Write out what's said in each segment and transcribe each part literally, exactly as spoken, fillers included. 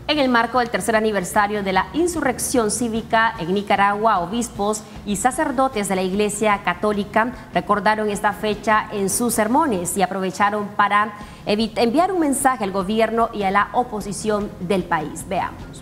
En el marco del tercer aniversario de la insurrección cívica en Nicaragua, obispos y sacerdotes de la Iglesia Católica recordaron esta fecha en sus sermones y aprovecharon para enviar un mensaje al gobierno y a la oposición del país. Veamos.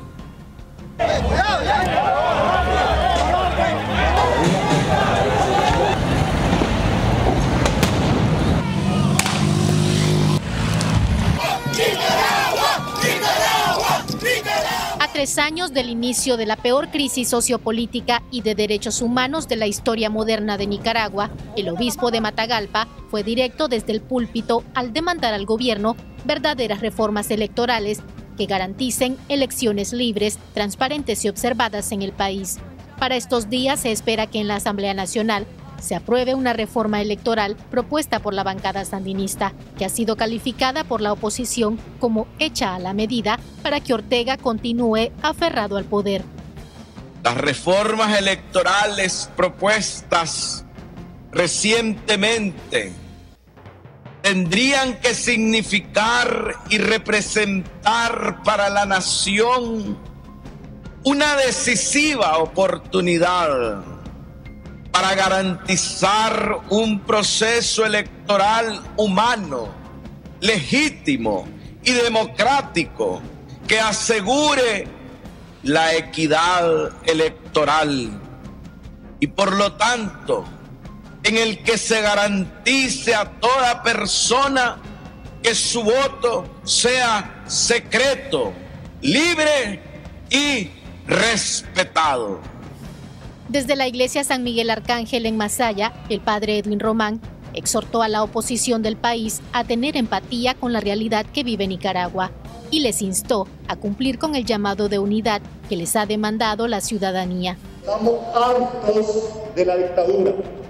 A tres años del inicio de la peor crisis sociopolítica y de derechos humanos de la historia moderna de Nicaragua, el obispo de Matagalpa fue directo desde el púlpito al demandar al gobierno verdaderas reformas electorales que garanticen elecciones libres, transparentes y observadas en el país. Para estos días se espera que en la Asamblea Nacional se apruebe una reforma electoral propuesta por la bancada sandinista, que ha sido calificada por la oposición como hecha a la medida para que Ortega continúe aferrado al poder. Las reformas electorales propuestas recientemente tendrían que significar y representar para la nación una decisiva oportunidad para garantizar un proceso electoral humano, legítimo y democrático que asegure la equidad electoral y por lo tanto en el que se garantice a toda persona que su voto sea secreto, libre y respetado. Desde la iglesia San Miguel Arcángel en Masaya, el padre Edwin Román exhortó a la oposición del país a tener empatía con la realidad que vive Nicaragua y les instó a cumplir con el llamado de unidad que les ha demandado la ciudadanía. Estamos hartos de la dictadura.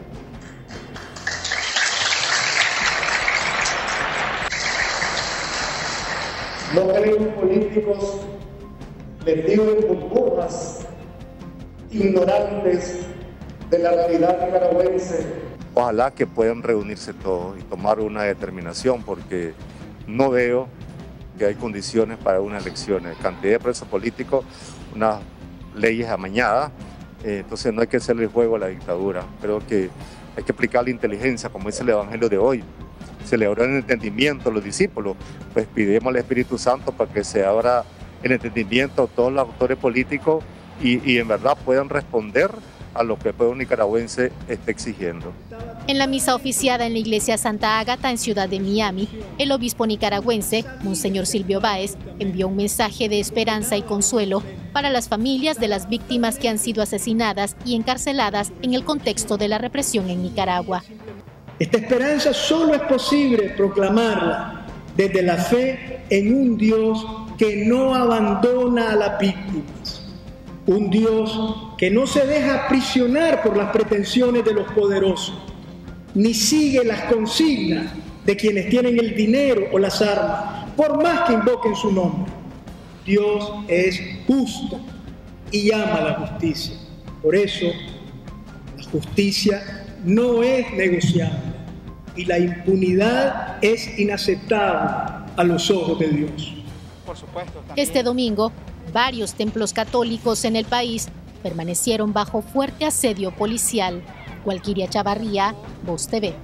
No queremos políticos metidos en burbujas, ignorantes de la realidad nicaragüense. Ojalá que puedan reunirse todos y tomar una determinación, porque no veo que hay condiciones para unas elecciones. Cantidad de presos políticos, unas leyes amañadas, eh, entonces no hay que hacerle juego a la dictadura. Creo que hay que aplicar la inteligencia, como dice el Evangelio de hoy. Se le abrió el entendimiento a los discípulos, pues pidamos al Espíritu Santo para que se abra el entendimiento a todos los actores políticos y, y en verdad puedan responder a lo que el pueblo nicaragüense está exigiendo. En la misa oficiada en la iglesia Santa Ágata en Ciudad de Miami, el obispo nicaragüense, Monseñor Silvio Báez, envió un mensaje de esperanza y consuelo para las familias de las víctimas que han sido asesinadas y encarceladas en el contexto de la represión en Nicaragua. Esta esperanza solo es posible proclamarla desde la fe en un Dios que no abandona a las víctimas. Un Dios que no se deja aprisionar por las pretensiones de los poderosos, ni sigue las consignas de quienes tienen el dinero o las armas, por más que invoquen su nombre. Dios es justo y ama la justicia. Por eso, la justicia no es negociable y la impunidad es inaceptable a los ojos de Dios. Por supuesto, este domingo, varios templos católicos en el país permanecieron bajo fuerte asedio policial. Walquiria Chavarría, Voz T V.